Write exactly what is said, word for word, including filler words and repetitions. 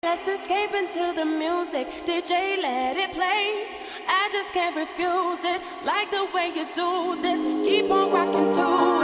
Let's escape into the music. D J, let it play. I just can't refuse it. Like the way you do this. Keep on rocking to